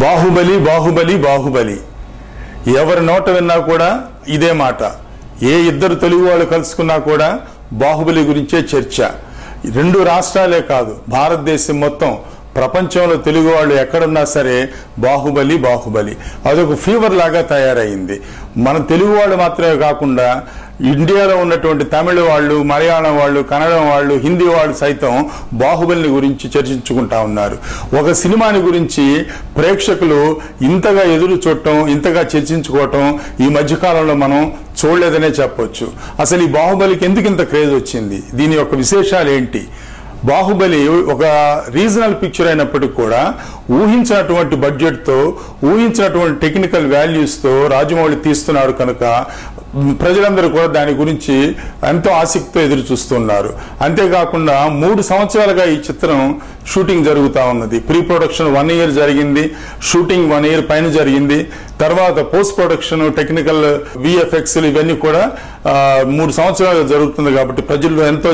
బాహుబలి బాహుబలి బాహుబలి ఎవరి నోట విన్నా కూడా ఇదే మాట. ఏ ఇద్దరు తెలుగు వాళ్ళు కలుసుకున్నా కూడా బాహుబలి గురించే చర్చ. రెండు రాష్ట్రాలే కాదు, భారతదేశం మొత్తం, ప్రపంచంలో తెలుగు వాళ్ళు ఎక్కడున్నా సరే బాహుబలి బాహుబలి అదొక ఫీవర్ లాగా తయారైంది. మన తెలుగు వాళ్ళు మాత్రమే కాకుండా ఇండియాలో ఉన్నటువంటి తమిళ వాళ్ళు, మలయాళం వాళ్ళు, కన్నడం వాళ్ళు, హిందీ వాళ్ళు సైతం బాహుబలిని గురించి చర్చించుకుంటా ఉన్నారు. ఒక సినిమాని గురించి ప్రేక్షకులు ఇంతగా ఎదురు చూడటం, ఇంతగా చర్చించుకోవటం ఈ మధ్యకాలంలో మనం చూడలేదనే చెప్పొచ్చు. అసలు ఈ బాహుబలికి ఎందుకు ఇంత క్రేజ్ వచ్చింది, దీని యొక్క విశేషాలు ఏంటి? బాహుబలి ఒక రీజనల్ పిక్చర్ అయినప్పటికీ కూడా ఊహించినటువంటి బడ్జెట్తో, ఊహించినటువంటి టెక్నికల్ వాల్యూస్తో రాజమౌళి తీస్తున్నారు కనుక ప్రజలందరూ కూడా దాని గురించి ఎంతో ఆసక్తితో ఎదురు చూస్తున్నారు. అంతేకాకుండా 3 సంవత్సరాలుగా ఈ చిత్రం షూటింగ్ జరుగుతూ ఉన్నది. ప్రీ ప్రొడక్షన్ 1 year జరిగింది, షూటింగ్ 1 year పైన జరిగింది. తర్వాత పోస్ట్ ప్రొడక్షన్, టెక్నికల్ విఎఫ్ఎక్స్ ఇవన్నీ కూడా 3 సంవత్సరాలుగా జరుగుతుంది. కాబట్టి ప్రజల్లో ఎంతో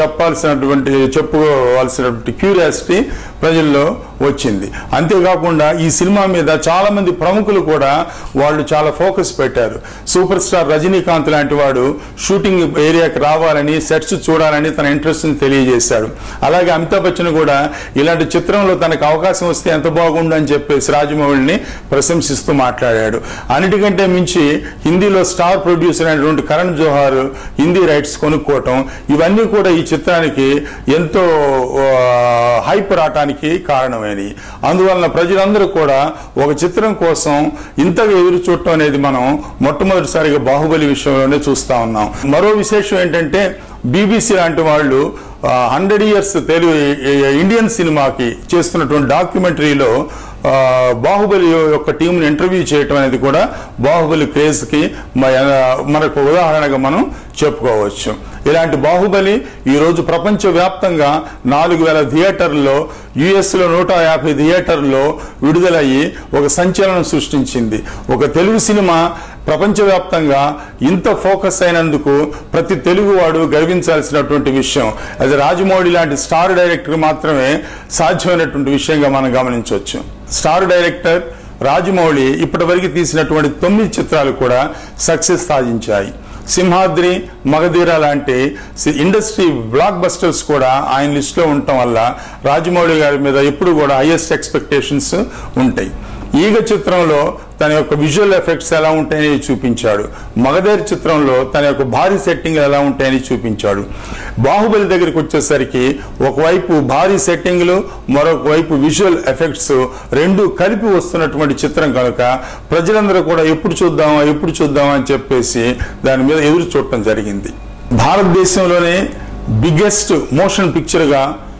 చెప్పుకోవాల్సినటువంటి క్యూరియాసిటీ ప్రజల్లో వచ్చింది. అంతేకాకుండా ఈ సినిమా మీద చాలా మంది ప్రముఖులు కూడా వాళ్ళు చాలా ఫోకస్ పెట్టారు. సూపర్ స్టార్ రజనీకాంత్ లాంటి వాడు షూటింగ్ ఏరియాకి రావాలని, సెట్స్ చూడాలని తన ఇంట్రెస్ట్ ని తెలియజేశాడు. అలాగే అమితాబ్ బచ్చన్ కూడా ఇలాంటి చిత్రంలో తనకు అవకాశం వస్తే ఎంత బాగుండని చెప్పేసి రాజమౌళిని ప్రశంసిస్తూ మాట్లాడాడు. అన్నిటికంటే మించి హిందీలో స్టార్ ప్రొడ్యూసర్ అయినటువంటి కరణ్ జోహార్ హిందీ రైట్స్ కొనుక్కోవటం, ఇవన్నీ కూడా ఈ చిత్రానికి ఎంతో హైప్ రావటానికి కారణమైనవి. అందువలన ప్రజలందరూ కూడా ఒక చిత్రం కోసం ఇంతగా ఎదురు చూడటం అనేది మనం మొట్టమొదటిసారిగా బాహుబలి విషయంలోనే చూస్తా ఉన్నాం. మరో విశేషం ఏంటంటే బీబీసీ లాంటి వాళ్ళు 100 years తెలుగు ఇండియన్ సినిమాకి చేస్తున్నటువంటి డాక్యుమెంటరీలో బాహుబలి యొక్క టీంని ఇంటర్వ్యూ చేయటం అనేది కూడా బాహుబలి క్రేజ్కి మనకు ఉదాహరణగా మనం చెప్పుకోవచ్చు. ఇలాంటి బాహుబలి ఈరోజు ప్రపంచవ్యాప్తంగా 4000 థియేటర్లో, యుఎస్లో 150 థియేటర్లో విడుదలయ్యి ఒక సంచలనం సృష్టించింది. ఒక తెలుగు సినిమా ప్రపంచవ్యాప్తంగా ఇంత ఫోకస్ అయినందుకు ప్రతి తెలుగువాడు గర్వించాల్సినటువంటి విషయం. అది రాజమౌళి లాంటి స్టార్ డైరెక్టర్ మాత్రమే సాధ్యమైనటువంటి విషయంగా మనం గమనించవచ్చు. స్టార్ డైరెక్టర్ రాజమౌళి ఇప్పటివరకు తీసినటువంటి 9 చిత్రాలు కూడా సక్సెస్ సాధించాయి. సింహాద్రి, మగధీర లాంటి ఇండస్ట్రీ బ్లాక్ బస్టర్స్ కూడా ఆయన లిస్టులో ఉండటం వల్ల రాజమౌళి గారి మీద ఎప్పుడు కూడా హైయెస్ట్ ఎక్స్పెక్టేషన్స్ ఉంటాయి. ఈగ చిత్రంలో తన యొక్క విజువల్ ఎఫెక్ట్స్ ఎలా ఉంటాయని చూపించాడు. మగధీర చిత్రంలో తన యొక్క భారీ సెట్టింగ్ ఎలా ఉంటాయని చూపించాడు. బాహుబలి దగ్గరికి వచ్చేసరికి ఒకవైపు భారీ సెట్టింగ్లు, మరొక వైపు విజువల్ ఎఫెక్ట్స్ రెండు కలిపి వస్తున్నటువంటి చిత్రం కనుక ప్రజలందరూ కూడా ఎప్పుడు చూద్దామా అని చెప్పేసి దాని మీద ఎదురు చూడటం జరిగింది. భారతదేశంలోనే బిగ్గెస్ట్ మోషన్ పిక్చర్గా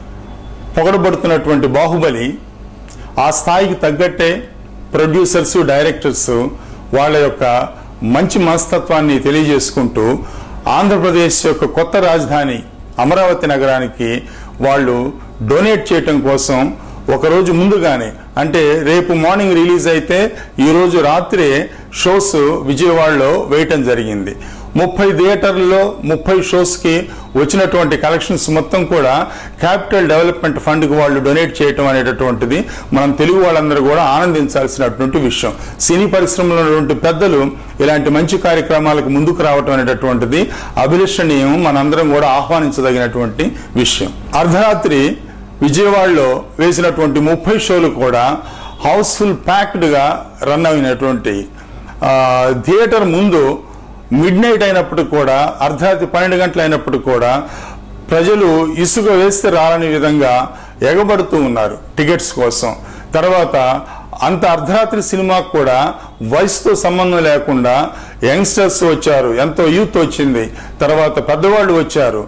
పొగడబడుతున్నటువంటి బాహుబలి ఆ స్థాయికి తగ్గట్టే ప్రొడ్యూసర్స్, డైరెక్టర్స్ వాళ్ళ యొక్క మంచి మనస్తత్వాన్ని తెలియజేసుకుంటూ ఆంధ్రప్రదేశ్ యొక్క కొత్త రాజధాని అమరావతి నగరానికి వాళ్ళు డొనేట్ చేయటం కోసం ఒకరోజు ముందుగానే, అంటే రేపు మార్నింగ్ రిలీజ్ అయితే ఈరోజు రాత్రి షోస్ విజయవాడలో వేయటం జరిగింది. 30 థియేటర్లలో 30 షోస్కి వచ్చినటువంటి కలెక్షన్స్ మొత్తం కూడా క్యాపిటల్ డెవలప్మెంట్ ఫండ్కి వాళ్ళు డొనేట్ చేయటం అనేటటువంటిది మనం తెలుగు వాళ్ళందరూ కూడా ఆనందించాల్సినటువంటి విషయం. సినీ పరిశ్రమలో ఉన్నటువంటి పెద్దలు ఇలాంటి మంచి కార్యక్రమాలకు ముందుకు రావటం అనేటటువంటిది అభిలషణీయం, మనందరం కూడా ఆహ్వానించదగినటువంటి విషయం. అర్ధరాత్రి విజయవాడలో వేసినటువంటి 30 షోలు కూడా హౌస్ఫుల్ ప్యాక్డ్గా రన్ అయినటువంటి థియేటర్ ముందు మిడ్ నైట్ అయినప్పుడు కూడా, అర్ధరాత్రి 12 గంటలు అయినప్పుడు కూడా ప్రజలు ఇసుక వేస్తే రాలని విధంగా ఎగబడుతూ ఉన్నారు టికెట్స్ కోసం. తర్వాత అంత అర్ధరాత్రి సినిమాకు కూడా వయసుతో సంబంధం లేకుండా యంగ్స్టర్స్ వచ్చారు, ఎంతో యూత్ వచ్చింది, తర్వాత పెద్దవాళ్ళు వచ్చారు,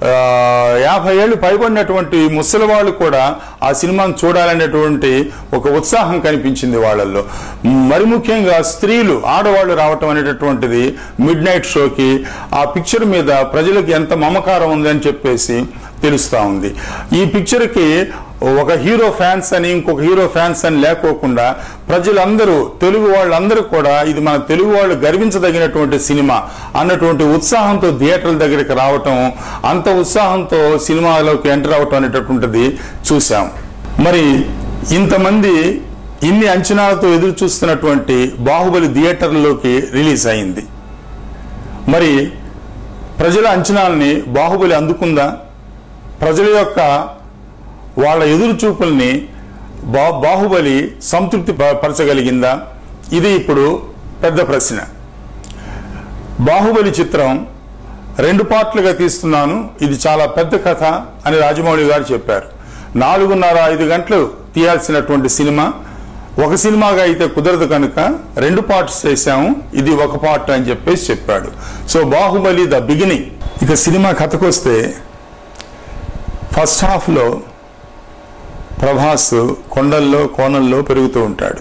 50 ఏళ్ళు పైబడినటువంటి ముసలి వాళ్ళు కూడా ఆ సినిమాను చూడాలనేటువంటి ఒక ఉత్సాహం కనిపించింది వాళ్ళల్లో. మరి ముఖ్యంగా స్త్రీలు, ఆడవాళ్ళు రావటం అనేటటువంటిది మిడ్ నైట్ షోకి ఆ పిక్చర్ మీద ప్రజలకు ఎంత మమకారం ఉందని చెప్పేసి తెలుస్తూ ఉంది. ఈ పిక్చర్కి ఒక హీరో ఫ్యాన్స్ అని, ఇంకొక హీరో ఫ్యాన్స్ అని లేకోకుండా ప్రజలందరూ, తెలుగు వాళ్ళందరూ కూడా ఇది మన తెలుగు వాళ్ళు గర్వించదగినటువంటి సినిమా అన్నటువంటి ఉత్సాహంతో థియేటర్ల దగ్గరికి రావటం, అంత ఉత్సాహంతో సినిమాలోకి ఎంటర్ అవటం అనేటటువంటిది చూసాం. మరి ఇంతమంది ఇన్ని అంచనాలతో ఎదురు చూస్తున్నటువంటి బాహుబలి థియేటర్లలోకి రిలీజ్ అయింది. మరి ప్రజల అంచనాలని బాహుబలి అందుకుందా? ప్రజల యొక్క వాళ్ళ ఎదురు చూపుల్ని బాహుబలి సంతృప్తి పరచగలిగిందా? ఇది ఇప్పుడు పెద్ద ప్రశ్న. బాహుబలి చిత్రం 2 పార్ట్లుగా తీస్తున్నాను, ఇది చాలా పెద్ద కథ అని రాజమౌళి గారు చెప్పారు. 4.5 గంటలు తీయాల్సినటువంటి సినిమా ఒక సినిమాగా అయితే కుదరదు కనుక 2 పార్ట్స్ చేశాము, ఇది ఒక పార్ట్ అని చెప్పాడు. So Baahubali the beginning. ఇక సినిమా కథకు వస్తే ఫస్ట్ హాఫ్లో ప్రభాస్ కొండల్లో కోణల్లో పెరుగుతూ ఉంటాడు.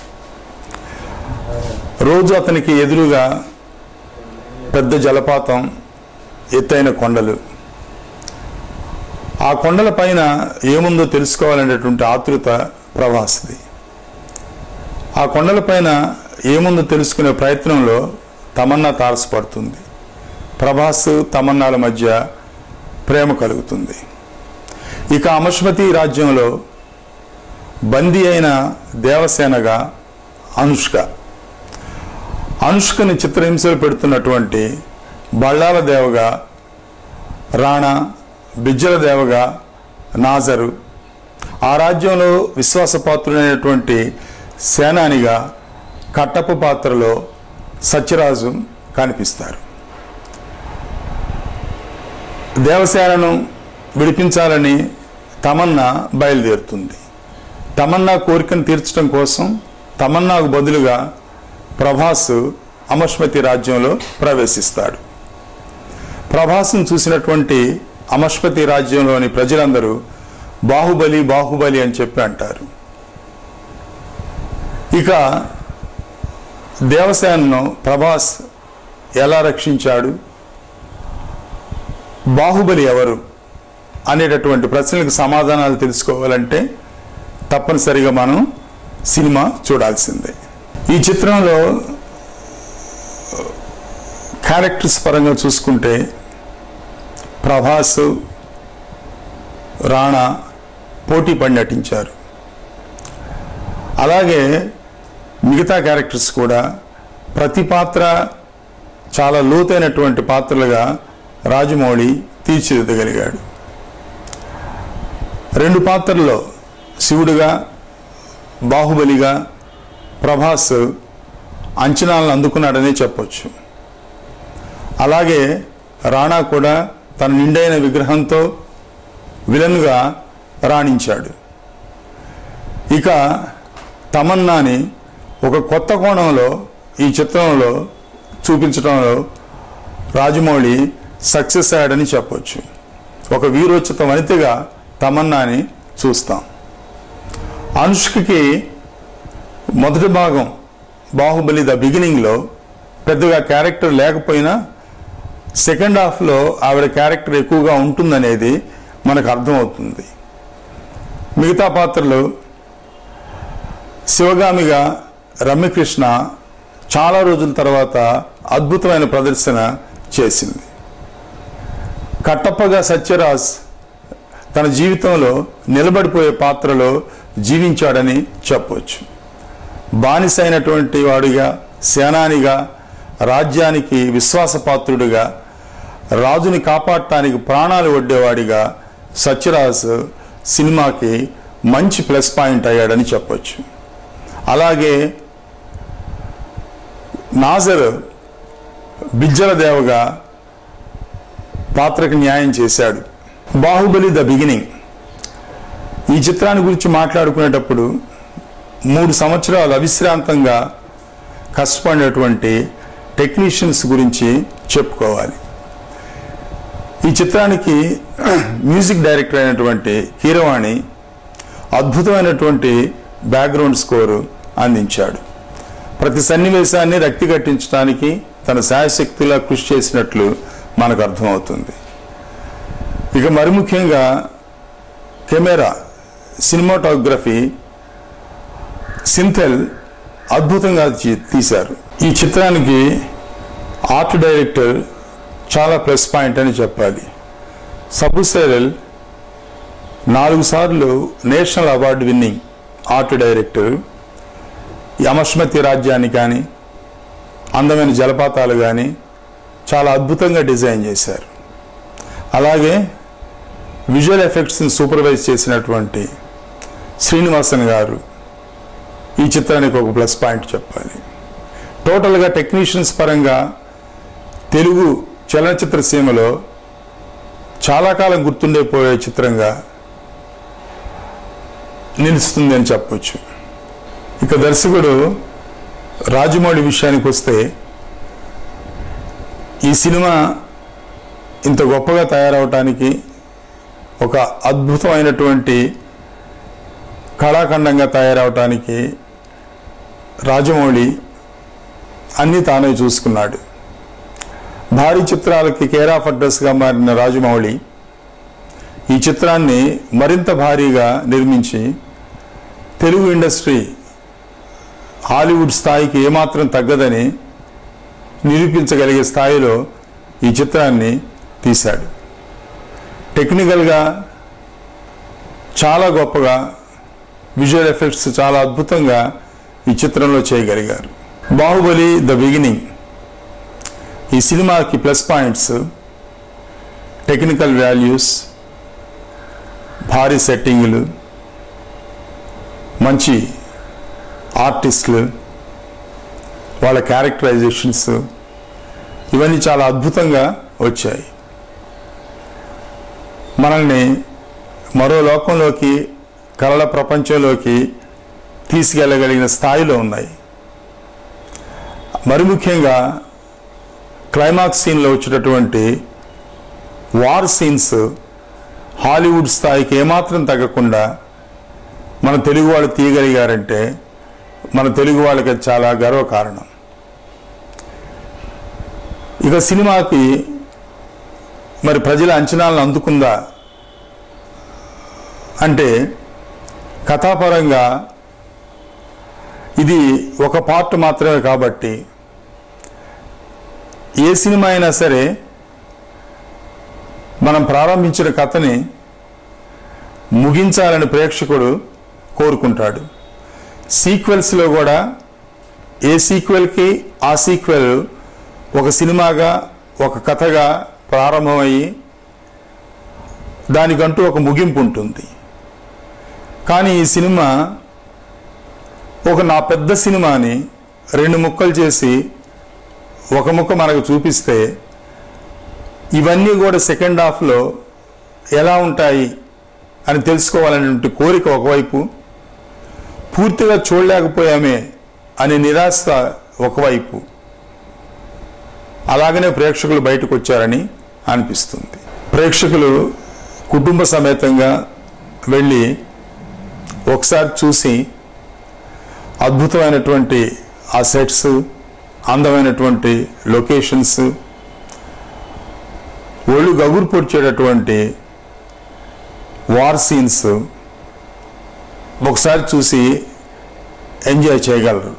రోజు అతనికి ఎదురుగా పెద్ద జలపాతం, ఎత్తైన కొండలు. ఆ కొండల పైన ఏముందో తెలుసుకోవాలనేటువంటి ఆతృత ప్రభాస్ది. ఆ కొండల పైన ఏముందో తెలుసుకునే ప్రయత్నంలో తమన్నా తారసపడుతుంది. ప్రభాస్ తమన్నాల మధ్య ప్రేమ కలుగుతుంది. ఇక అమస్మతి రాజ్యంలో బందీ అయిన దేవసేనగా అనుష్కని చిత్రహింసలు పెడుతున్నటువంటి బళ్ళాల దేవగా రాణా, బిజ్జల దేవగా నాజరు, ఆ రాజ్యంలో విశ్వాసపాత్రుడైనటువంటి సేనానిగా కట్టప్ప పాత్రలో సత్యరాజు కనిపిస్తారు. దేవసేనను విడిపించాలని తమన్నా బయలుదేరుతుంది. తమన్నా కోరికను తీర్చడం కోసం తమన్నాకు బదులుగా ప్రభాస్ అమస్మతి రాజ్యంలో ప్రవేశిస్తాడు. ప్రభాస్ను చూసినటువంటి అమస్మతి రాజ్యంలోని ప్రజలందరూ బాహుబలి బాహుబలి అని చెప్పి అంటారు. ఇక దేవసేనను ప్రభాస్ ఎలా రక్షించాడు, బాహుబలి ఎవరు అనేటటువంటి ప్రశ్నలకు సమాధానాలు తెలుసుకోవాలంటే తప్పనిసరిగా మనం సినిమా చూడాల్సిందే. ఈ చిత్రంలో క్యారెక్టర్స్ పరంగా చూసుకుంటే ప్రభాస్, రాణా పోటీ పడి నటించారు. అలాగే మిగతా క్యారెక్టర్స్ కూడా ప్రతి పాత్ర చాలా లోతైనటువంటి పాత్రలుగా రాజమౌళి తీర్చిదిద్దగలిగాడు. 2 పాత్రల్లో శివుడిగా, బాహుబలిగా ప్రభాస్ అంచనాలను అందుకున్నాడని చెప్పొచ్చు. అలాగే రాణా కూడా తన నిండైన విగ్రహంతో విలన్గా రాణించాడు. ఇక తమన్నాని ఒక కొత్త కోణంలో ఈ చిత్రంలో చూపించడంలో రాజమౌళి సక్సెస్ అయ్యాడని చెప్పొచ్చు. ఒక వీరోచిత వనితగా తమన్నాని చూస్తాం. అనుష్కకి మొదటి భాగం బాహుబలి ద బిగినింగ్లో పెద్దగా క్యారెక్టర్ లేకపోయినా సెకండ్ హాఫ్లో ఆవిడ క్యారెక్టర్ ఎక్కువగా ఉంటుందనేది మనకు అర్థమవుతుంది. మిగతా పాత్రలు శివగామిగా రమ్యకృష్ణ చాలా రోజుల తర్వాత అద్భుతమైన ప్రదర్శన చేసింది. కట్టప్పగా సత్యరాజ్ తన జీవితంలో నిలబడిపోయే పాత్రలో జీవించాడని చెప్పవచ్చు. బానిసైనటువంటి వాడిగా, సేనానిగా, రాజ్యానికి విశ్వాసపాత్రుడిగా, రాజుని కాపాడటానికి ప్రాణాలు ఒడ్డేవాడిగా సత్యరాజ్ సినిమాకి మంచి ప్లస్ పాయింట్ అయ్యాడని చెప్పొచ్చు. అలాగే నాజర్ బిజ్జల దేవగా పాత్రకు న్యాయం చేశాడు. బాహుబలి ద బిగినింగ్ ఈ చిత్రాన్ని గురించి మాట్లాడుకునేటప్పుడు 3 సంవత్సరాలు అవిశ్రాంతంగా కష్టపడినటువంటి టెక్నీషియన్స్ గురించి చెప్పుకోవాలి. ఈ చిత్రానికి మ్యూజిక్ డైరెక్టర్ అయినటువంటి కీరవాణి అద్భుతమైనటువంటి బ్యాక్గ్రౌండ్ స్కోరు అందించాడు. ప్రతి సన్నివేశాన్ని రక్తి కట్టించడానికి తన శాయశక్తిలా కృషి చేసినట్లు మనకు అర్థమవుతుంది. ఇక మరి ముఖ్యంగా కెమెరా, సినిమాటోగ్రఫీ, సింథెల్ అద్భుతంగా తీశారు. ఈ చిత్రానికి ఆర్ట్ డైరెక్టర్ చాలా ప్లస్ పాయింట్ అని చెప్పాలి. సబ్బు సైరల్ 4 సార్లు national award winning art director. ఈ అమర్ష్మతి రాజ్యాన్ని కానీ అందమైన జలపాతాలు కానీ చాలా అద్భుతంగా డిజైన్ చేశారు. అలాగే విజువల్ ఎఫెక్ట్స్ని సూపర్వైజ్ చేసినటువంటి శ్రీనివాసన్ గారు ఈ చిత్రానికి ఒక ప్లస్ పాయింట్ చెప్పాలి. టోటల్గా టెక్నీషియన్స్ పరంగా తెలుగు చలనచిత్ర సీమలో చాలా కాలం గుర్తుండిపోయే చిత్రంగా నిలుస్తుంది అని చెప్పొచ్చు. ఇక దర్శకుడు రాజమౌళి విషయానికి వస్తే ఈ సినిమా ఇంత గొప్పగా తయారవటానికి ఒక అద్భుతమైనటువంటి కళాఖండంగా తయారవటానికి రాజమౌళి అన్నీ తానే చూసుకున్నాడు. భారీ చిత్రాలకి కేర్ ఆఫ్ అడ్రస్గా మారిన రాజమౌళి ఈ చిత్రాన్ని మరింత భారీగా నిర్మించి తెలుగు ఇండస్ట్రీ హాలీవుడ్ స్థాయికి ఏమాత్రం తగ్గదని నిరూపించగలిగే స్థాయిలో ఈ చిత్రాన్ని తీశాడు. టెక్నికల్గా చాలా గొప్పగా విజువల్ ఎఫెక్ట్స్ చాలా అద్భుతంగా ఈ చిత్రంలో చేయగలిగారు. బాహుబలి ద బిగినింగ్ ఈ సినిమాకి ప్లస్ పాయింట్స్ టెక్నికల్ వాల్యూస్, భారీ సెట్టింగులు, మంచి ఆర్టిస్టులు, వాళ్ళ క్యారెక్టరైజేషన్స్ ఇవన్నీ చాలా అద్భుతంగా వచ్చాయి. మనల్ని మరో లోకంలోకి, కళల ప్రపంచంలోకి తీసుకెళ్ళగలిగిన స్థాయిలో ఉన్నాయి. మరి ముఖ్యంగా క్లైమాక్స్ సీన్లో వచ్చేటటువంటి వార్ సీన్స్ హాలీవుడ్ స్థాయికి ఏమాత్రం తగ్గకుండా మన తెలుగు వాళ్ళు తీయగలిగారంటే మన తెలుగు వాళ్ళకి చాలా గర్వకారణం. ఇక సినిమాకి మరి ప్రజల అంచనాలను అందుకుందా అంటే కథాపరంగా ఇది ఒక పార్ట్ మాత్రమే కాబట్టి ఏ సినిమా అయినా సరే మనం ప్రారంభించిన కథని ముగించాలని ప్రేక్షకుడు కోరుకుంటాడు. సీక్వెల్స్లో కూడా ఏ సీక్వెల్కి ఆ సీక్వెల్ ఒక సినిమాగా, ఒక కథగా ప్రారంభమయ్యి దానికంటూ ఒక ముగింపు ఉంటుంది. కానీ ఈ సినిమా నా పెద్ద సినిమాని 2 ముక్కలు చేసి ఒక ముక్క మనకు చూపిస్తే ఇవన్నీ కూడా సెకండ్ హాఫ్లో ఎలా ఉంటాయి అని తెలుసుకోవాలనే కోరిక ఒకవైపు, పూర్తిగా చూడలేకపోయామే అనే నిరాశ ఒకవైపు, అలాగనే ప్రేక్షకులు బయటకు వచ్చారని అనిపిస్తుంది. ప్రేక్షకులు కుటుంబ సమేతంగా వెళ్ళి ఒకసారి చూసి అద్భుతమైనటువంటి ఆ సెట్స్, అందమైనటువంటి లొకేషన్స్, ఒళ్ళు గగురు పొడిచేటటువంటి వార్ సీన్స్ ఒకసారి చూసి ఎంజాయ్ చేయగలరు.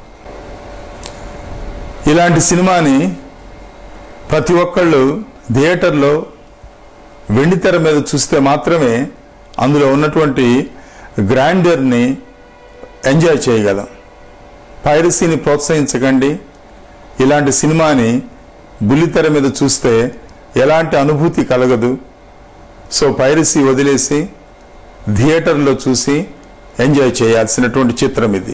ఇలాంటి సినిమాని ప్రతి ఒక్కళ్ళు థియేటర్లో వెండితెర మీద చూస్తే మాత్రమే అందులో ఉన్నటువంటి గ్రాండర్ని ఎంజాయ్ చేయగలం. పైరసీని ప్రోత్సహించకండి. ఇలాంటి సినిమాని బుల్లితెర మీద చూస్తే ఎలాంటి అనుభూతి కలగదు. సో పైరసీ వదిలేసి థియేటర్లో చూసి ఎంజాయ్ చేయాల్సినటువంటి చిత్రం ఇది.